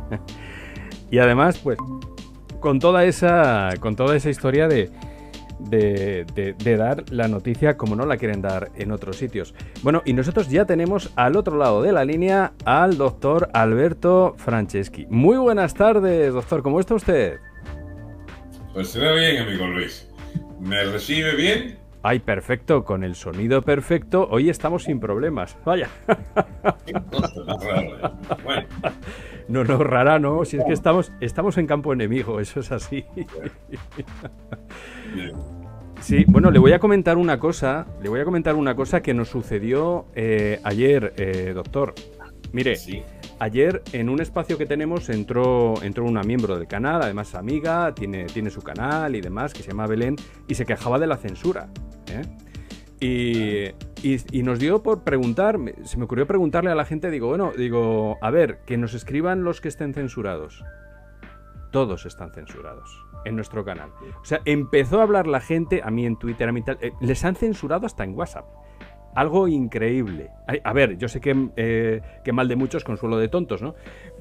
Y además, pues, con toda esa historia de dar la noticia como no la quieren dar en otros sitios. Bueno, y nosotros ya tenemos al otro lado de la línea al doctor Alberto Franceschi. Muy buenas tardes, doctor. ¿Cómo está usted? Pues se ve bien, amigo Luis. ¿Me recibe bien? Ay, perfecto, con el sonido perfecto. Hoy estamos sin problemas. Vaya. Qué cosa más rara. Bueno. No, rara no. Si es que estamos en campo enemigo, eso es así. Bien. Sí, bueno, le voy a comentar una cosa. Que nos sucedió ayer, doctor. Mire, Sí. ayer en un espacio que tenemos entró una miembro del canal, además amiga, tiene su canal y demás, que se llama Belén, y se quejaba de la censura. Y nos dio por preguntar, se me ocurrió preguntarle a la gente, digo, a ver, que nos escriban los que estén censurados. Todos están censurados en nuestro canal. O sea, empezó a hablar la gente, a mí en Twitter, a mí tal, les han censurado hasta en WhatsApp. Algo increíble. A ver, yo sé que mal de muchos, consuelo de tontos, ¿no?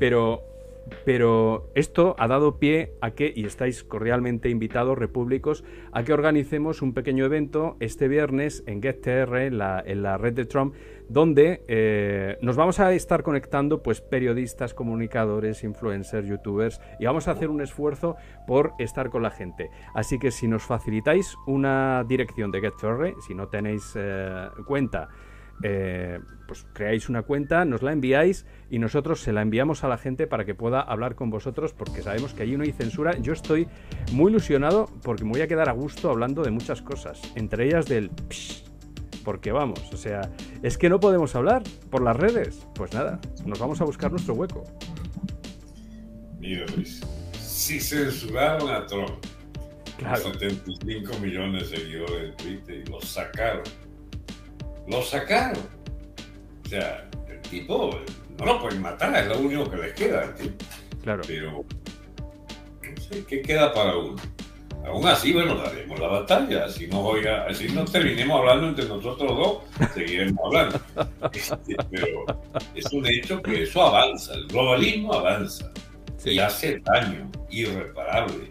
Pero esto ha dado pie a que, y estáis cordialmente invitados, repúblicos, a que organicemos un pequeño evento este viernes en GetTR, en la red de Trump, donde nos vamos a estar conectando pues periodistas, comunicadores, influencers, youtubers, y vamos a hacer un esfuerzo por estar con la gente. Así que si nos facilitáis una dirección de GetTR, si no tenéis cuenta, pues creáis una cuenta, nos la enviáis y nosotros se la enviamos a la gente para que pueda hablar con vosotros, porque sabemos que allí no hay censura. Yo estoy muy ilusionado porque me voy a quedar a gusto hablando de muchas cosas, entre ellas del psh, porque vamos, o sea, es que no podemos hablar por las redes. Pues nada, nos vamos a buscar nuestro hueco. Mira, Luis, si censuraron a Trump, Claro. 75 millones de seguidores en Twitter, y lo sacaron. Lo sacaron. O sea, el tipo no lo pueden matar, es lo único que les queda al tipo. Claro. Pero no sé qué queda para uno. Aún así, bueno, daremos la batalla. Así no terminemos hablando entre nosotros dos, seguiremos hablando. Pero es un hecho que eso avanza, el globalismo avanza, sí, y hace daño irreparable.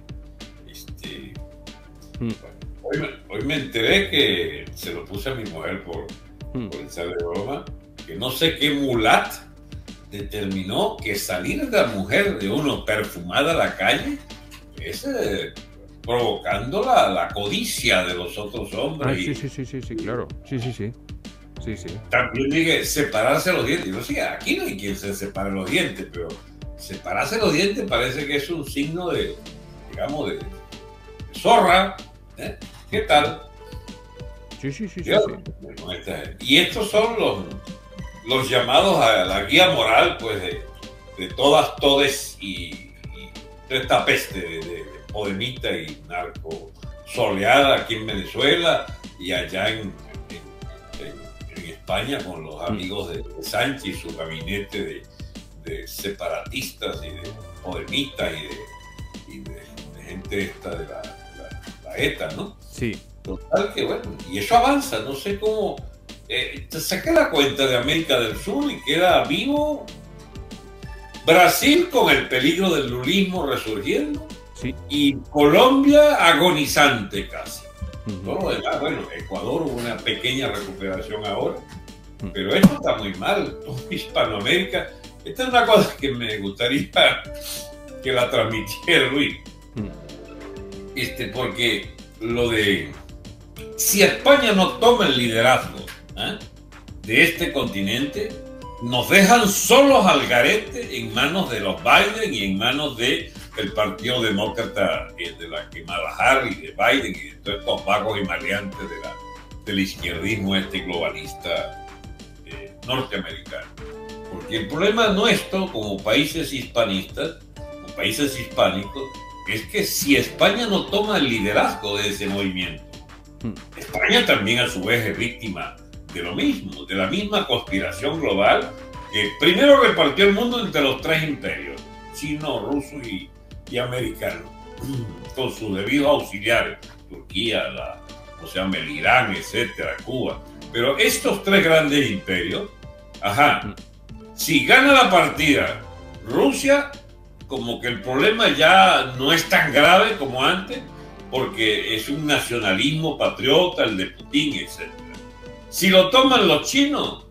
Bueno, hoy me enteré que se lo puse a mi mujer por echar de broma, que no sé qué mulat determinó que salir de la mujer de uno perfumada a la calle es provocando la codicia de los otros hombres. Sí, claro. Sí. También dije, separarse los dientes. No sé, aquí no hay quien se separe los dientes, pero separarse los dientes parece que es un signo de, digamos, de zorra. ¿Qué tal? Sí. Y estos son los llamados a la guía moral, pues, de todes y de esta peste de podemita y narco soleada aquí en Venezuela y allá en España con los amigos de Sánchez y su gabinete de separatistas y de podemitas y de gente esta de la ETA, ¿no? Sí. Total que bueno, y eso avanza, no sé cómo. Saqué la cuenta de América del Sur y queda vivo Brasil con el peligro del lulismo resurgiendo, sí, y Colombia agonizante casi. Todo lo demás, bueno, Ecuador hubo una pequeña recuperación ahora, pero esto está muy mal. Todo Hispanoamérica, esta es una cosa que me gustaría que la transmitiera Luis. Porque lo de si España no toma el liderazgo de este continente, nos dejan solos al garete en manos de los Biden y en manos del Partido Demócrata, de la Kamala Harris, de Biden y de todos estos vagos y maleantes del izquierdismo globalista norteamericano. Porque el problema nuestro como países hispanistas, como países hispánicos, es que si España no toma el liderazgo de ese movimiento, España también a su vez es víctima de lo mismo, de la misma conspiración global que primero repartió el mundo entre los tres imperios, chino, ruso y americano, con sus debidos auxiliares, Turquía, el Irán, etcétera, Cuba. Pero estos tres grandes imperios, si gana la partida Rusia, como que el problema ya no es tan grave como antes, porque es un nacionalismo patriota, el de Putin, etc. Si lo toman los chinos,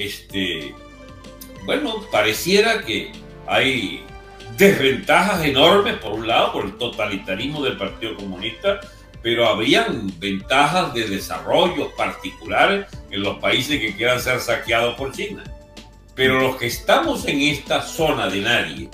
bueno, pareciera que hay desventajas enormes, por un lado, por el totalitarismo del Partido Comunista, pero habrían ventajas de desarrollo particulares en los países que quieran ser saqueados por China. Pero los que estamos en esta zona de nadie,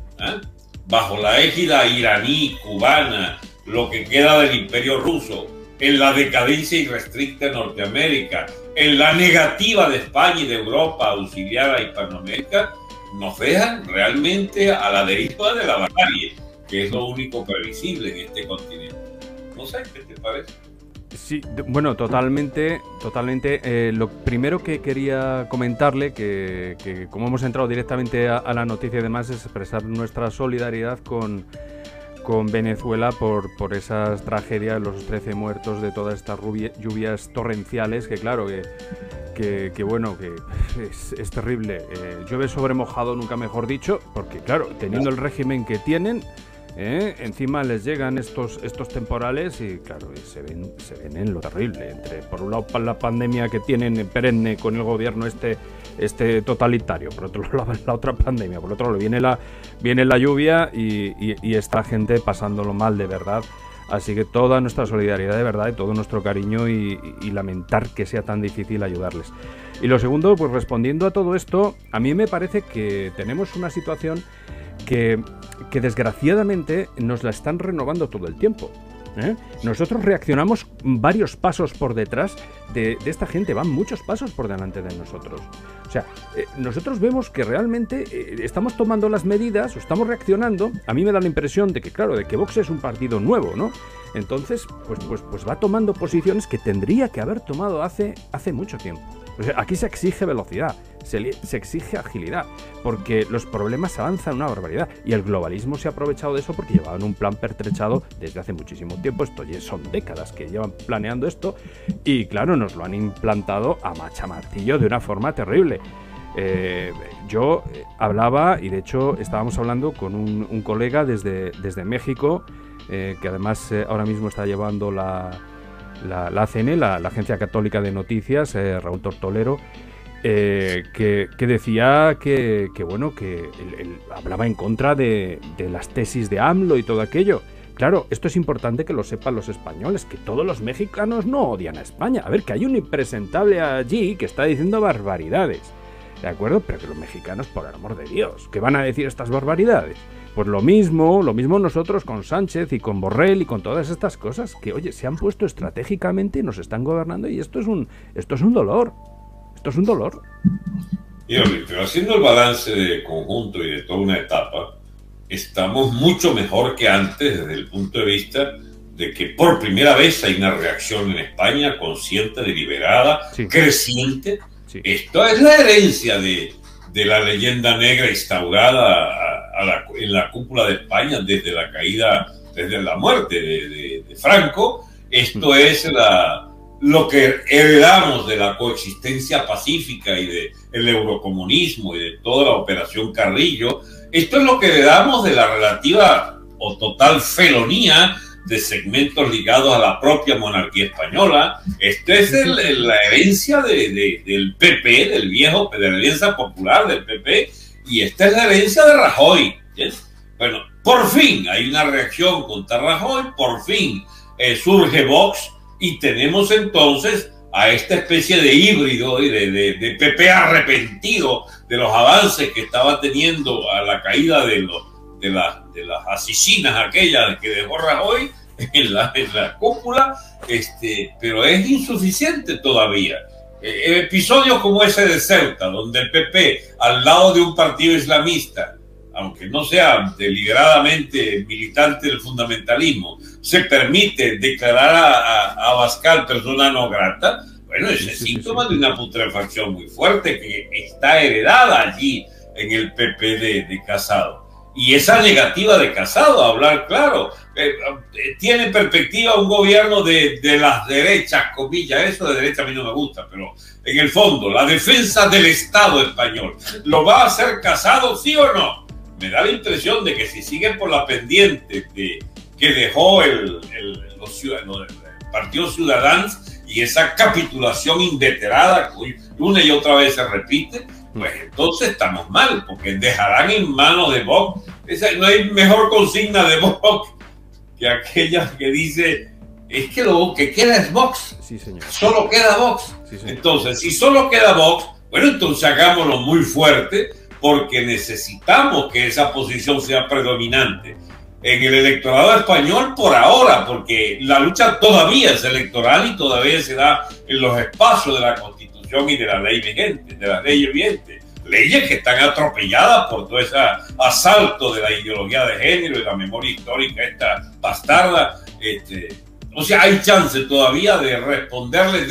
bajo la égida iraní, cubana, lo que queda del imperio ruso, en la decadencia irrestricta de Norteamérica, en la negativa de España y de Europa a auxiliar a Hispanoamérica, nos dejan realmente a la deriva de la barbarie, que es lo único previsible en este continente. No sé, ¿qué te parece? Sí, bueno, totalmente. Lo primero que quería comentarle, que como hemos entrado directamente a la noticia y demás, es expresar nuestra solidaridad con Venezuela por esas tragedias, los 13 muertos, de todas estas lluvias torrenciales, que claro, que bueno, que es terrible. Llueve sobre mojado, nunca mejor dicho, porque claro, teniendo el régimen que tienen, encima les llegan estos temporales y claro, se ven en lo terrible. Entre, por un lado, la pandemia que tienen perenne con el gobierno este totalitario, por otro lado la otra pandemia, por otro lado viene la lluvia y esta gente pasándolo mal de verdad. Así que toda nuestra solidaridad de verdad y todo nuestro cariño y lamentar que sea tan difícil ayudarles. Y lo segundo, pues respondiendo a todo esto, a mí me parece que tenemos una situación que desgraciadamente nos la están renovando todo el tiempo. Nosotros reaccionamos varios pasos por detrás de esta gente, van muchos pasos por delante de nosotros. O sea, nosotros vemos que realmente estamos tomando las medidas o estamos reaccionando. A mí me da la impresión de que, claro, de que Vox es un partido nuevo, ¿no? Entonces, pues va tomando posiciones que tendría que haber tomado hace mucho tiempo. O sea, aquí se exige velocidad, se exige agilidad, porque los problemas avanzan una barbaridad. Y el globalismo se ha aprovechado de eso porque llevaban un plan pertrechado desde hace muchísimo tiempo. Esto ya son décadas que llevan planeando esto y, claro, nos lo han implantado a machamartillo de una forma terrible. Yo hablaba, y de hecho estábamos hablando con un colega desde México, que además ahora mismo está llevando la ACN, la Agencia Católica de Noticias, Raúl Tortolero, que decía que bueno, que él hablaba en contra de las tesis de AMLO y todo aquello. Claro, esto es importante que lo sepan los españoles, que todos los mexicanos no odian a España. A ver, que hay un impresentable allí que está diciendo barbaridades, ¿de acuerdo? Pero que los mexicanos, por el amor de Dios, ¿qué van a decir estas barbaridades? Pues lo mismo nosotros con Sánchez y con Borrell y con todas estas cosas que, oye, se han puesto estratégicamente y nos están gobernando, y esto es un dolor. Esto es un dolor. Pero haciendo el balance de conjunto y de toda una etapa, estamos mucho mejor que antes desde el punto de vista de que por primera vez hay una reacción en España consciente, deliberada, sí, creciente. Sí. Esto es la herencia de la leyenda negra instaurada en la cúpula de España desde la caída, desde la muerte de Franco. Esto es lo que heredamos de la coexistencia pacífica y del eurocomunismo y de toda la operación Carrillo. Esto es lo que heredamos de la relativa o total felonía de segmentos ligados a la propia monarquía española. Esto es la herencia del PP, de la Alianza Popular del PP, y esta es la herencia de Rajoy. ¿Yes? Bueno, por fin hay una reacción contra Rajoy, por fin surge Vox, y tenemos entonces a esta especie de híbrido y de PP arrepentido de los avances que estaba teniendo a la caída de las asesinas aquellas que dejó Rajoy en la cúpula, pero es insuficiente todavía. Episodios como ese de Ceuta, donde el PP, al lado de un partido islamista, aunque no sea deliberadamente militante del fundamentalismo, se permite declarar a Abascal persona no grata. Bueno, ese es síntoma de una putrefacción muy fuerte que está heredada allí en el PP de Casado. Y esa negativa de Casado a hablar claro, tiene perspectiva un gobierno de las derechas, comillas. Eso de derecha a mí no me gusta, pero en el fondo, la defensa del Estado español, ¿lo va a hacer Casado, sí o no? me da la impresión de que si siguen por la pendiente que dejó el Partido Ciudadanos y esa capitulación inveterada que una y otra vez se repite, pues entonces estamos mal, porque dejarán en manos de Vox. No hay mejor consigna de Vox que aquella que dice, es que lo que queda es Vox. Sí, señor. Solo queda Vox. Sí, señor. Entonces, si solo queda Vox, bueno, entonces hagámoslo muy fuerte, porque necesitamos que esa posición sea predominante en el electorado español por ahora, porque la lucha todavía es electoral y todavía se da en los espacios de la Constitución y de la ley vigente, de las leyes vigentes. Leyes que están atropelladas por todo ese asalto de la ideología de género y la memoria histórica esta bastarda. O sea, hay chance todavía de responderle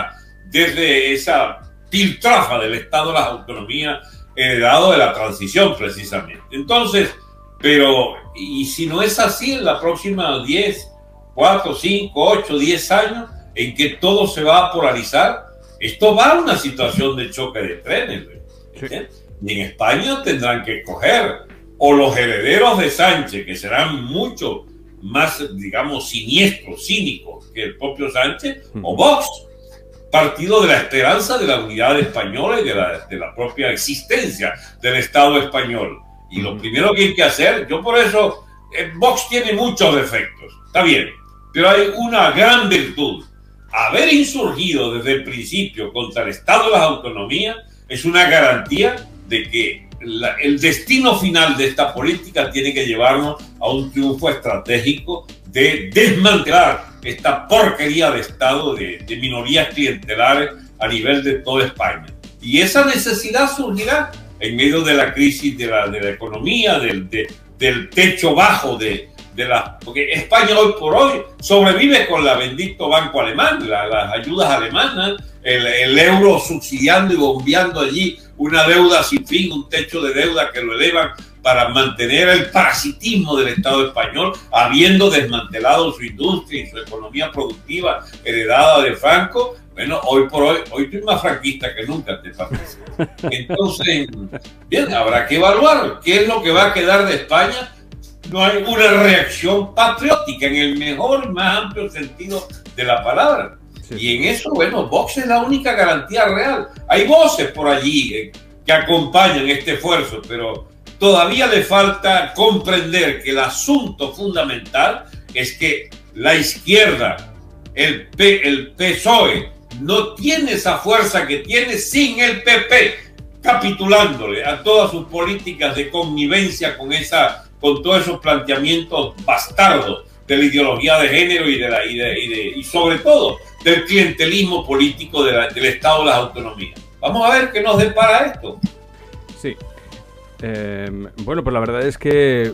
desde esa piltrafa del Estado de las autonomías heredado de la transición, precisamente. Entonces, pero, y si no es así en la próxima 10, 4, 5, 8, 10 años, en que todo se va a polarizar, esto va a una situación de choque de trenes. Sí. Y en España tendrán que escoger o los herederos de Sánchez, que serán mucho más, digamos, siniestros, cínicos que el propio Sánchez, o Vox, partido de la esperanza de la unidad española y de la propia existencia del Estado español. Y lo primero que hay que hacer, yo por eso, Vox tiene muchos defectos, está bien, pero hay una gran virtud. Haber insurgido desde el principio contra el Estado de las autonomías es una garantía de que el destino final de esta política tiene que llevarnos a un triunfo estratégico de desmantelar esta porquería de Estado de minorías clientelares a nivel de toda España. Y esa necesidad surgirá en medio de la crisis de la economía, del techo bajo porque España hoy por hoy sobrevive con la bendito banco alemán, las ayudas alemanas, el euro subsidiando y bombeando allí una deuda sin fin, un techo de deuda que lo elevan para mantener el parasitismo del Estado español, habiendo desmantelado su industria y su economía productiva heredada de Franco. Bueno, hoy por hoy estoy más franquista que nunca, te parece. Entonces, bien, habrá que evaluar qué es lo que va a quedar de España. No hay una reacción patriótica en el mejor y más amplio sentido de la palabra. Sí. Y en eso, bueno, Vox es la única garantía real. Hay voces por allí que acompañan este esfuerzo, pero todavía le falta comprender que el asunto fundamental es que la izquierda, el PSOE, no tiene esa fuerza que tiene sin el PP, capitulándole a todas sus políticas de connivencia con todos esos planteamientos bastardos de la ideología de género y sobre todo del clientelismo político del Estado de las autonomías. Vamos a ver qué nos depara esto. Sí. Bueno, pues la verdad es que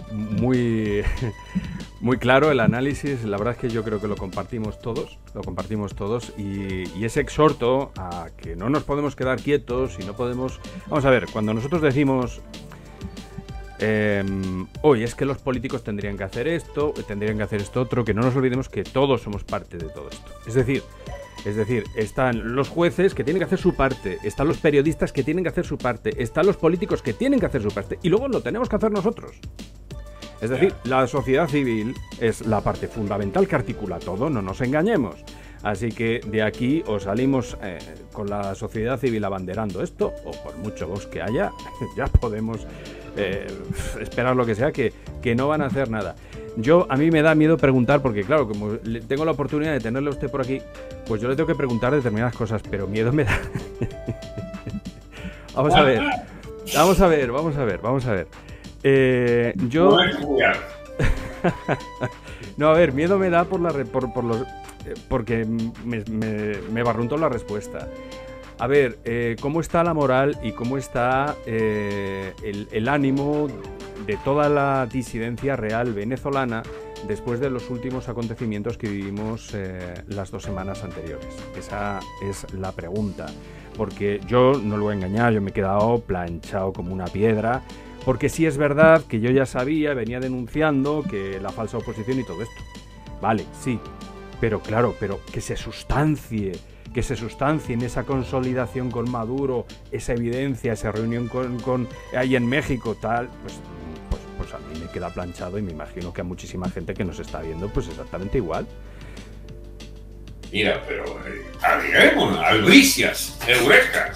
muy claro el análisis. La verdad es que yo creo que lo compartimos todos y ese exhorto a que no nos podemos quedar quietos y no podemos... Vamos a ver, cuando nosotros decimos hoy es que los políticos tendrían que hacer esto, tendrían que hacer esto otro, que no nos olvidemos que todos somos parte de todo esto. Es decir, están los jueces que tienen que hacer su parte, están los periodistas que tienen que hacer su parte, están los políticos que tienen que hacer su parte y luego lo tenemos que hacer nosotros. Es decir, la sociedad civil es la parte fundamental que articula todo, no nos engañemos. Así que de aquí o salimos con la sociedad civil abanderando esto, o por mucho Vox que haya, ya podemos esperar lo que sea, que no van a hacer nada. A mí me da miedo preguntar, porque claro, como tengo la oportunidad de tenerle a usted por aquí, pues yo le tengo que preguntar determinadas cosas, pero miedo me da. Vamos a ver. No, a ver, miedo me da porque me barrunto la respuesta. A ver, ¿cómo está la moral y cómo está el ánimo de toda la disidencia real venezolana después de los últimos acontecimientos que vivimos las 2 semanas anteriores? Esa es la pregunta. Porque yo, no lo voy a engañar, yo me he quedado planchado como una piedra. Porque sí es verdad que yo ya sabía, venía denunciando que la falsa oposición y todo esto. Vale, sí. Pero claro, que se sustancie en esa consolidación con Maduro, esa evidencia, esa reunión con ahí en México, tal, pues pues a mí me queda planchado y me imagino que a muchísima gente que nos está viendo, pues exactamente igual. Mira, pero agreguemos, albricias, eureka,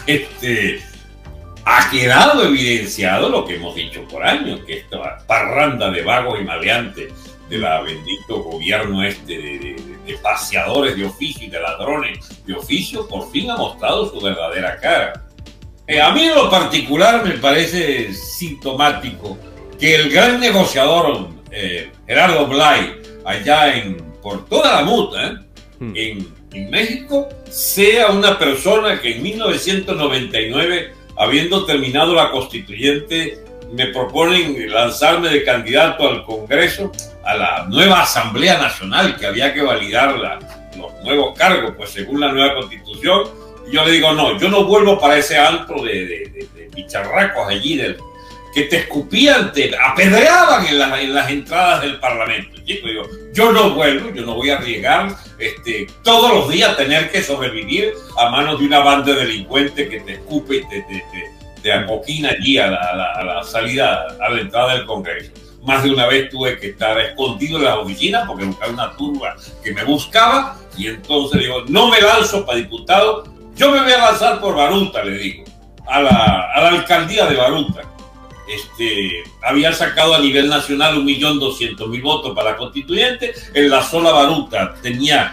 ha quedado evidenciado lo que hemos dicho por años, que esta parranda de vagos y maleantes de la bendito gobierno de paseadores de oficio y de ladrones de oficio, por fin ha mostrado su verdadera cara. A mí en lo particular me parece sintomático que el gran negociador Gerardo Blay, allá por toda la muta, en México, sea una persona que en 1999, habiendo terminado la constituyente, me proponen lanzarme de candidato al Congreso, a la nueva Asamblea Nacional, que había que validar los nuevos cargos, pues según la nueva Constitución. Y yo le digo, no, yo no vuelvo para ese antro de bicharracos allí, que te escupían, te apedreaban en las entradas del Parlamento. Chico, digo, yo no vuelvo, yo no voy a arriesgar todos los días tener que sobrevivir a manos de una banda de delincuentes que te escupe y te acoquina allí a la salida, a la entrada del Congreso. Más de una vez tuve que estar escondido en las oficinas porque buscaba una turba que me buscaba, y entonces digo, no me lanzo para diputado, yo me voy a lanzar por Baruta, le digo, a la alcaldía de Baruta. Había sacado a nivel nacional 1.200.000 votos para la constituyente. En la sola Baruta tenía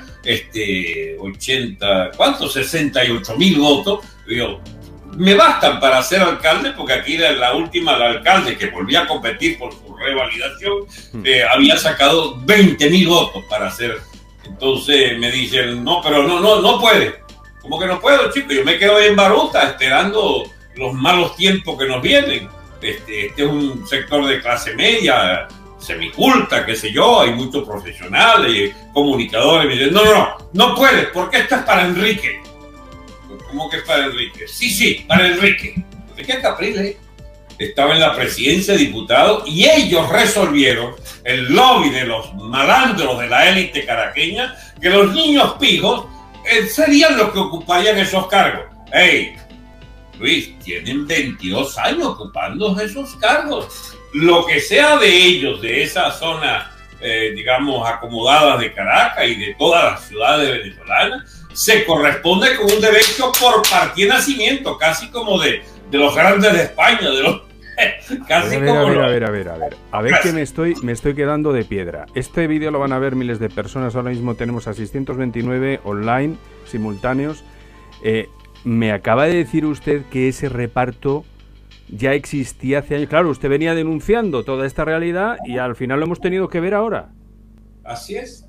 68.000 votos. Digo, me bastan para ser alcalde, porque aquí era la última, el alcalde que volvía a competir por su revalidación, había sacado 20.000 votos para hacer. Entonces me dicen, no, pero no puede. ¿Cómo que no puedo, chico? Yo me quedo en Baruta esperando los malos tiempos que nos vienen. Este es un sector de clase media, semiculta, qué sé yo, hay muchos profesionales, comunicadores. Me dicen, no puedes, porque esto es para Enrique. ¿Cómo que es para Enrique? Sí, para Enrique. Enrique Capriles estaba en la presidencia de diputados y ellos resolvieron, el lobby de los malandros de la élite caraqueña, que los niños pijos serían los que ocuparían esos cargos. ¡Ey! Luis, tienen 22 años ocupando esos cargos. Lo que sea de ellos, de esa zona, digamos, acomodada de Caracas y de todas las ciudades venezolanas, se corresponde con un derecho por partida de nacimiento, casi como de los grandes de España, de los... Casi a ver que me estoy quedando de piedra. Este vídeo lo van a ver miles de personas. Ahora mismo tenemos a 629 online simultáneos. Me acaba de decir usted que ese reparto ya existía hace años. Claro, usted venía denunciando toda esta realidad y al final lo hemos tenido que ver ahora. Así es.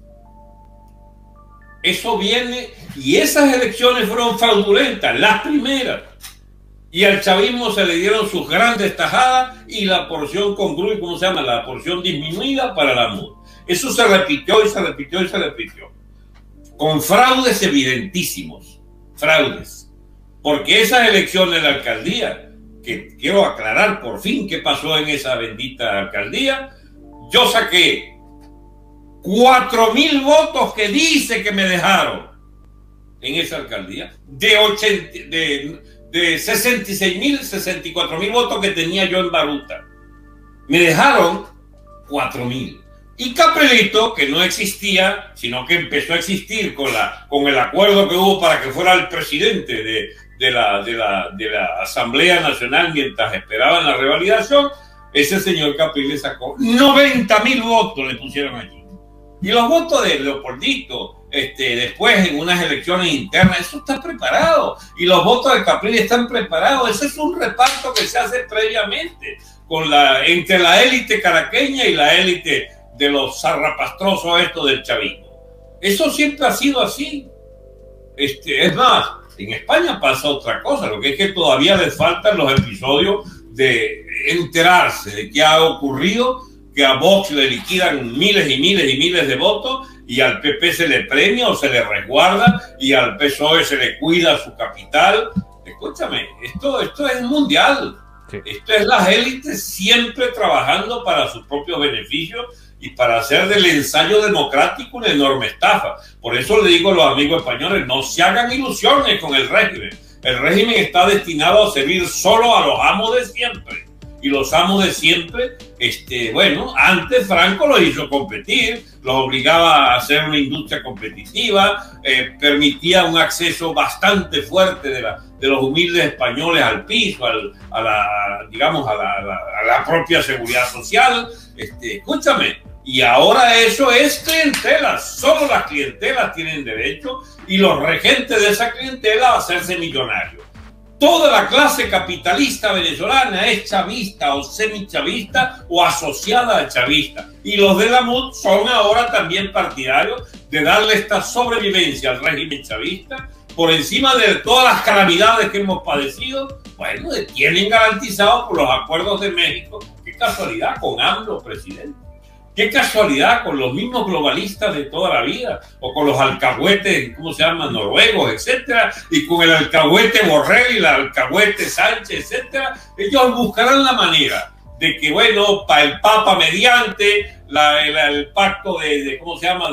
Eso viene, y esas elecciones fueron fraudulentas, las primeras. Y al chavismo se le dieron sus grandes tajadas y la porción congrue, ¿cómo se llama? La porción disminuida para la MUD. Eso se repitió y se repitió y se repitió. Con fraudes evidentísimos. Fraudes. Porque esas elecciones de la alcaldía, que quiero aclarar por fin qué pasó en esa bendita alcaldía, yo saqué 4.000 votos que dice que me dejaron en esa alcaldía, de 66.000, 64.000 votos que tenía yo en Baruta. Me dejaron 4.000. Y Caprilito, que no existía, sino que empezó a existir con el acuerdo que hubo para que fuera el presidente de la Asamblea Nacional mientras esperaban la revalidación, ese señor Capriles sacó 90.000 votos, le pusieron allí. Y los votos de Leopoldito, después en unas elecciones internas, eso está preparado. Y los votos de Capriles están preparados. Ese es un reparto que se hace previamente entre la élite caraqueña y la élite de los zarrapastrosos estos del chavismo. Eso siempre ha sido así. Es más, en España pasa otra cosa, lo que es que todavía les faltan los episodios de enterarse de qué ha ocurrido, que a Vox le liquidan miles y miles y miles de votos y al PP se le premia o se le resguarda y al PSOE se le cuida su capital. Escúchame, esto es mundial. Sí. Esto es las élites siempre trabajando para sus propios beneficios y para hacer del ensayo democrático una enorme estafa. Por eso le digo a los amigos españoles, no se hagan ilusiones con el régimen. El régimen está destinado a servir solo a los amos de siempre. y los amos de siempre, bueno, antes Franco los hizo competir, los obligaba a hacer una industria competitiva, permitía un acceso bastante fuerte de los humildes españoles al piso, a la propia seguridad social. Escúchame, y ahora eso es clientela, solo las clientelas tienen derecho y los regentes de esa clientela a hacerse millonarios. Toda la clase capitalista venezolana es chavista o semichavista o asociada a chavista. Y los de la MUD son ahora también partidarios de darle esta sobrevivencia al régimen chavista por encima de todas las calamidades que hemos padecido. Bueno, tienen garantizado por los acuerdos de México. Qué casualidad con AMLO, presidente. Qué casualidad con los mismos globalistas de toda la vida, o con los alcahuetes, ¿cómo se llaman? Noruegos, etcétera, y con el alcahuete Borrell y el alcahuete Sánchez, etcétera. Ellos buscarán la manera de que, bueno, para el Papa mediante el pacto de ¿cómo se llama?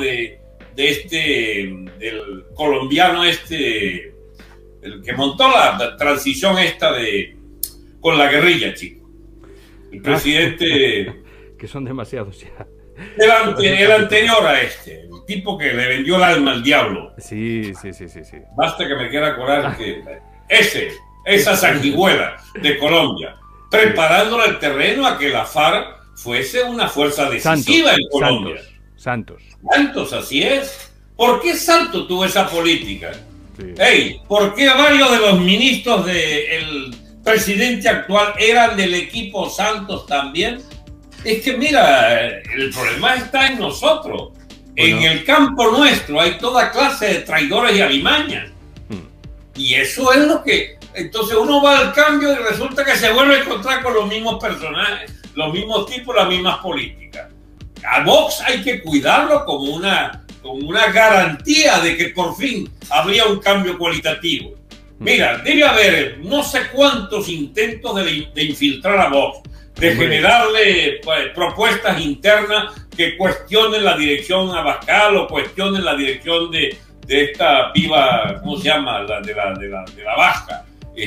Del colombiano el que montó la transición con la guerrilla, chico. El presidente... que son demasiados ya. El anterior a el tipo que le vendió el alma al diablo. Sí. Basta que me quiera acordar que esa sanguijuela de Colombia, preparándole el terreno a que la FARC fuese una fuerza decisiva en Colombia. Santos, así es. ¿Por qué Santos tuvo esa política? Sí. Hey, ¿por qué varios de los ministros del presidente actual eran del equipo Santos también? Es que mira, el problema está en nosotros. Bueno. En el campo nuestro hay toda clase de traidores y alimañas. Y eso es lo que... Entonces uno va al cambio y resulta que se vuelve a encontrar con los mismos personajes, los mismos tipos, las mismas políticas. A Vox hay que cuidarlo como una garantía de que por fin habría un cambio cualitativo. Mira, debe haber no sé cuántos intentos de infiltrar a Vox, de generarle propuestas internas que cuestionen la dirección Abascal o cuestionen la dirección de esta viva, ¿cómo se llama? De la Vasca,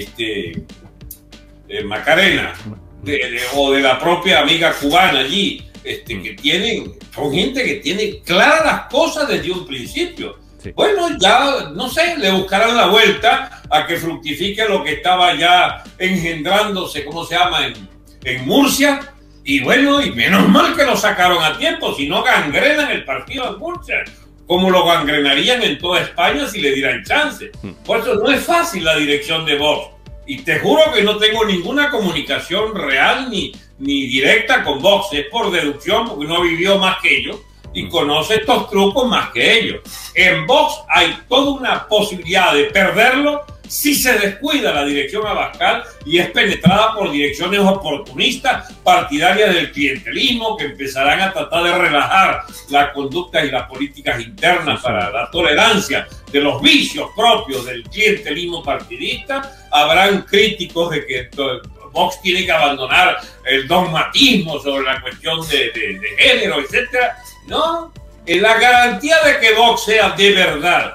Macarena, o de la propia amiga cubana allí, que son gente que tiene claras las cosas desde un principio. Sí. Bueno, ya, no sé, le buscarán la vuelta a que fructifique lo que estaba ya engendrándose, ¿cómo se llama?, en Murcia, y bueno, y menos mal que lo sacaron a tiempo, si no gangrenan el partido en Murcia, como lo gangrenarían en toda España si le dieran chance. Por eso no es fácil la dirección de Vox, y te juro que no tengo ninguna comunicación real ni directa con Vox, es por deducción, porque no vivió más que ellos, y conoce estos trucos más que ellos. En Vox hay toda una posibilidad de perderlo si se descuida la dirección Abascal y es penetrada por direcciones oportunistas, partidarias del clientelismo, que empezarán a tratar de relajar las conductas y las políticas internas para la tolerancia de los vicios propios del clientelismo partidista. Habrán críticos de que Vox tiene que abandonar el dogmatismo sobre la cuestión de género, etc. No, la garantía de que Vox sea de verdad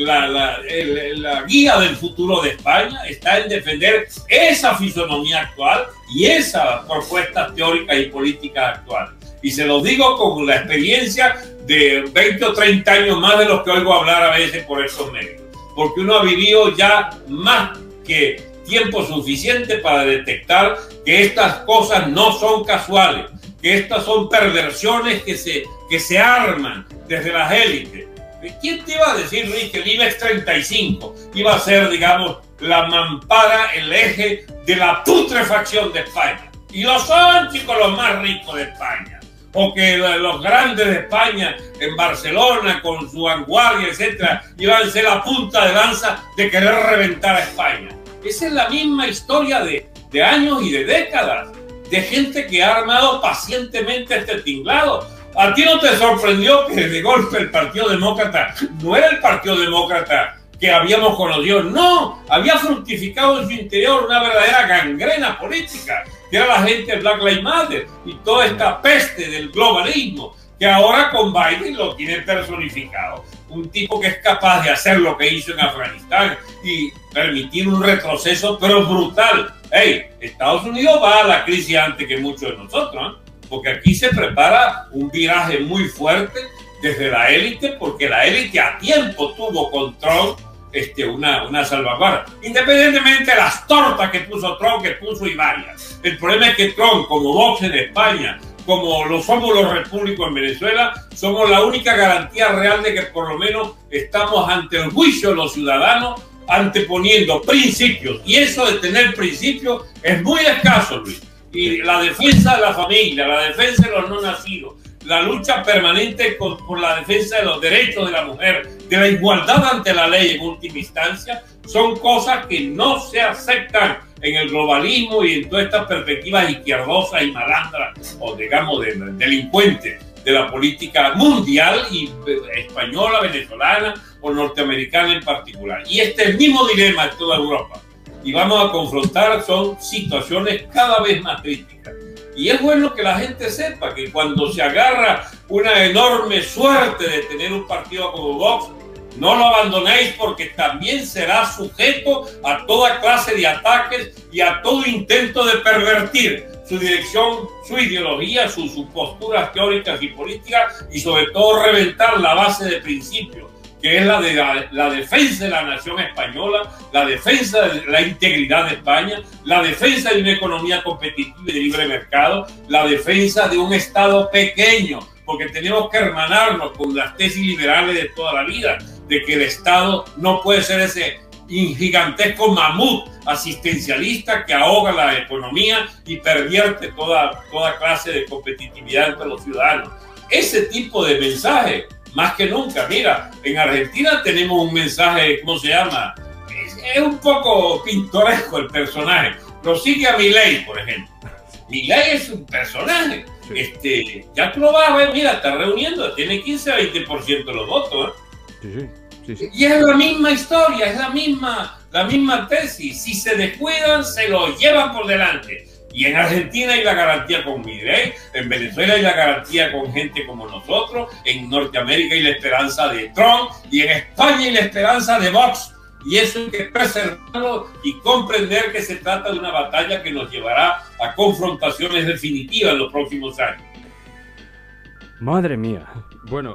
la guía del futuro de España está en defender esa fisonomía actual y esas propuestas teóricas y políticas actuales. Y se lo digo con la experiencia de 20 o 30 años más de los que oigo hablar a veces por estos medios. Porque uno ha vivido ya más que tiempo suficiente para detectar que estas cosas no son casuales, que estas son perversiones que se arman desde las élites. ¿Quién te iba a decir, Luis, que el IBEX 35 iba a ser, digamos, la mampara, el eje de la putrefacción de España? Y lo son, chicos, los más ricos de España. O que los grandes de España, en Barcelona, con su vanguardia, etcétera, iban a ser la punta de lanza de querer reventar a España. Esa es la misma historia de años y de décadas, de gente que ha armado pacientemente este tinglado. ¿A ti no te sorprendió que de golpe el Partido Demócrata no era el Partido Demócrata que habíamos conocido? No, había fructificado en su interior una verdadera gangrena política, que era la gente de Black Lives Matter y toda esta peste del globalismo que ahora con Biden lo tiene personificado. Un tipo que es capaz de hacer lo que hizo en Afganistán y permitir un retroceso, pero brutal. Hey, Estados Unidos va a la crisis antes que muchos de nosotros, ¿eh? Porque aquí se prepara un viraje muy fuerte desde la élite, porque la élite a tiempo tuvo con Trump una salvaguarda, independientemente de las tortas que puso Trump, que puso y varias. El problema es que Trump, como Vox en España, como lo somos los repúblicos en Venezuela, somos la única garantía real de que por lo menos estamos ante el juicio de los ciudadanos, anteponiendo principios, y eso de tener principios es muy escaso, Luis. Y la defensa de la familia, la defensa de los no nacidos, la lucha permanente por la defensa de los derechos de la mujer, de la igualdad ante la ley en última instancia, son cosas que no se aceptan en el globalismo y en todas estas perspectivas izquierdosas y malandras, o digamos delincuentes de la política mundial y española, venezolana o norteamericana en particular. Y este es el mismo dilema en toda Europa. Y vamos a confrontar, son situaciones cada vez más críticas. Y es bueno que la gente sepa que cuando se agarra una enorme suerte de tener un partido como Vox, no lo abandonéis, porque también será sujeto a toda clase de ataques y a todo intento de pervertir su dirección, su ideología, sus posturas teóricas y políticas, y sobre todo reventar la base de principios, que es la de la defensa de la nación española, la defensa de la integridad de España, la defensa de una economía competitiva y de libre mercado, la defensa de un Estado pequeño, porque tenemos que hermanarnos con las tesis liberales de toda la vida, de que el Estado no puede ser ese gigantesco mamut asistencialista que ahoga la economía y pervierte toda clase de competitividad entre los ciudadanos. Ese tipo de mensaje, más que nunca. Mira, en Argentina tenemos un mensaje, ¿cómo se llama? Es un poco pintoresco el personaje. Lo sigue a Milei, por ejemplo. Milei es un personaje. Ya tú lo vas a ver, mira, está reuniendo, tiene 15-20% de los votos, ¿eh? Sí. Y es la misma historia, es la misma tesis. Si se descuidan, se lo llevan por delante. Y en Argentina hay la garantía con Milei, en Venezuela hay la garantía con gente como nosotros, en Norteamérica hay la esperanza de Trump, y en España hay la esperanza de Vox. Y eso hay que preservarlo y comprender que se trata de una batalla que nos llevará a confrontaciones definitivas en los próximos años. Madre mía. Bueno,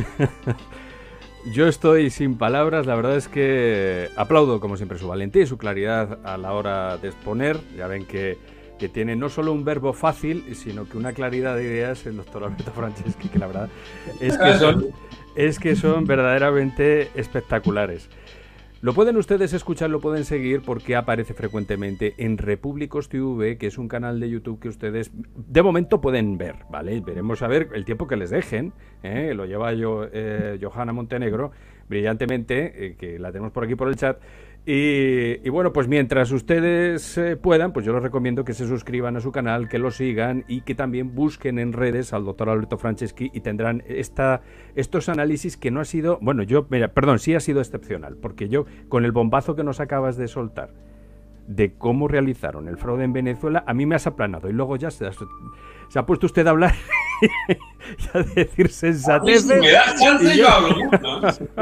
yo estoy sin palabras. La verdad es que aplaudo como siempre su valentía y su claridad a la hora de exponer. Ya ven que tiene no solo un verbo fácil, sino que una claridad de ideas el doctor Alberto Franceschi, que la verdad es que son verdaderamente espectaculares. Lo pueden ustedes escuchar, lo pueden seguir, porque aparece frecuentemente en Repúblicos TV, que es un canal de YouTube que ustedes de momento pueden ver, ¿vale? Veremos a ver el tiempo que les dejen, lo lleva Johanna Montenegro brillantemente, que la tenemos por aquí por el chat. Y bueno, pues mientras ustedes puedan, pues yo les recomiendo que se suscriban a su canal, que lo sigan y que también busquen en redes al doctor Alberto Franceschi, y tendrán estos análisis que no ha sido, bueno, sí ha sido excepcional, porque yo, con el bombazo que nos acabas de soltar de cómo realizaron el fraude en Venezuela, a mí me has aplanado, y luego ya se ha puesto usted a hablar y a decir sensateces. Si me das chance, yo hablo mucho.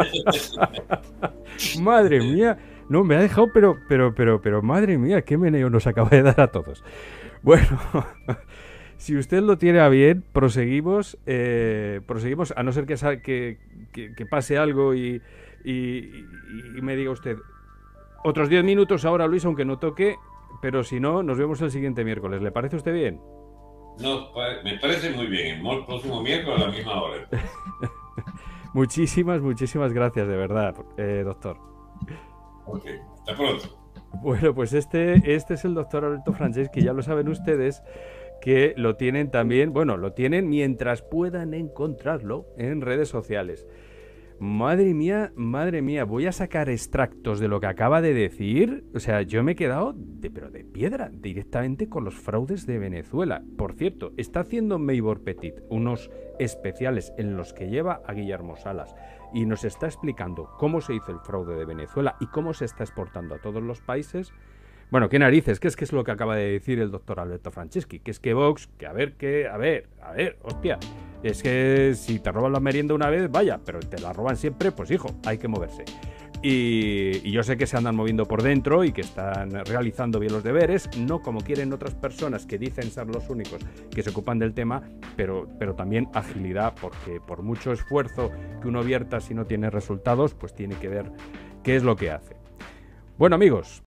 Madre mía. No, me ha dejado, pero madre mía, qué meneo nos acaba de dar a todos. Bueno, si usted lo tiene a bien, proseguimos, a no ser que pase algo y me diga usted otros 10 minutos ahora, Luis, aunque no toque, pero si no, nos vemos el siguiente miércoles. ¿Le parece a usted bien? No, me parece muy bien. El próximo miércoles a la misma hora. Muchísimas gracias, de verdad, doctor. Ok, hasta pronto. Bueno, pues este es el doctor Alberto Franceschi, ya lo saben ustedes, que lo tienen también, bueno, lo tienen mientras puedan encontrarlo en redes sociales. Madre mía, voy a sacar extractos de lo que acaba de decir. O sea, yo me he quedado pero de piedra directamente con los fraudes de Venezuela. Por cierto, está haciendo Maybor Petit unos especiales en los que lleva a Guillermo Salas y nos está explicando cómo se hizo el fraude de Venezuela y cómo se está exportando a todos los países. Bueno, qué narices, que es lo que acaba de decir el doctor Alberto Franceschi, que es que Vox, hostia, Es que si te roban la merienda una vez, vaya, pero te la roban siempre, pues hijo, hay que moverse. Y yo sé que se andan moviendo por dentro y que están realizando bien los deberes, no como quieren otras personas que dicen ser los únicos que se ocupan del tema, pero también agilidad, porque por mucho esfuerzo que uno vierta, si no tiene resultados, pues tiene que ver qué es lo que hace. Bueno, amigos,